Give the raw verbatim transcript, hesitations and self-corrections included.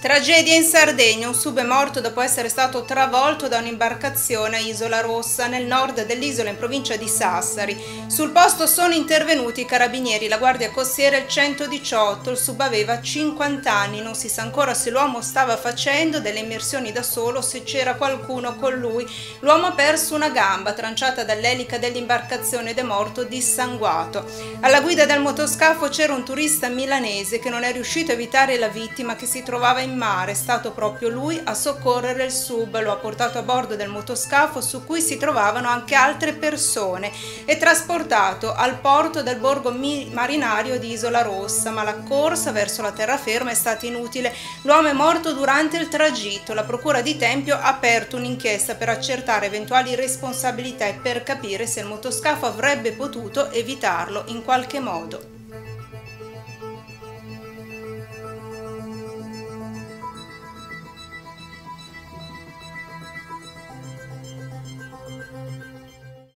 Tragedia in Sardegna, un sub è morto dopo essere stato travolto da un'imbarcazione a Isola Rossa, nel nord dell'isola in provincia di Sassari. Sul posto sono intervenuti i carabinieri, la guardia costiera e il centodiciotto. Il sub aveva cinquanta anni, non si sa ancora se l'uomo stava facendo delle immersioni da solo o se c'era qualcuno con lui. L'uomo ha perso una gamba tranciata dall'elica dell'imbarcazione ed è morto dissanguato. Alla guida del motoscafo c'era un turista milanese che non è riuscito a evitare la vittima che si trovava in mare. È stato proprio lui a soccorrere il sub, lo ha portato a bordo del motoscafo su cui si trovavano anche altre persone e trasportato al porto del borgo marinario di Isola Rossa, ma la corsa verso la terraferma è stata inutile. L'uomo è morto durante il tragitto. La procura di Tempio ha aperto un'inchiesta per accertare eventuali responsabilità e per capire se il motoscafo avrebbe potuto evitarlo in qualche modo.